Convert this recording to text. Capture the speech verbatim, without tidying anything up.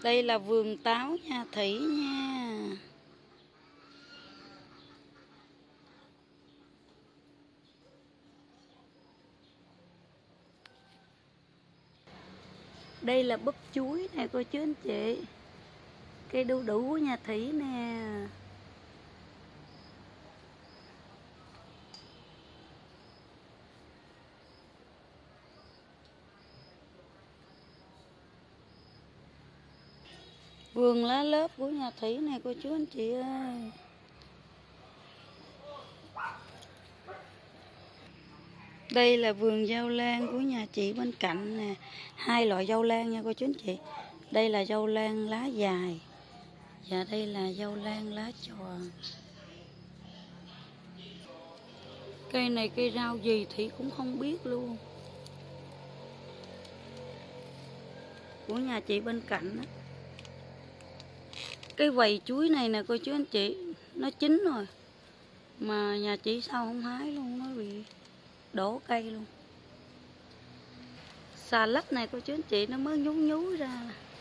Đây là vườn táo nha Thủy nha. Đây là búp chuối nè cô chú anh chị. Cây đu đủ của nhà Thủy nè. Vườn lá lớp của nhà Thủy này cô chú anh chị ơi. Đây là vườn dâu lan của nhà chị bên cạnh nè. Hai loại dâu lan nha cô chú anh chị. Đây là dâu lan lá dài. Và đây là dâu lan lá tròn. Cây này cây rau gì Thủy cũng không biết luôn. Của nhà chị bên cạnh đó. Cái vầy chuối này nè cô chú anh chị, nó chín rồi mà nhà chị sao không hái luôn, nó bị đổ cây luôn. Xà lách này cô chú anh chị nó mới nhú nhú ra.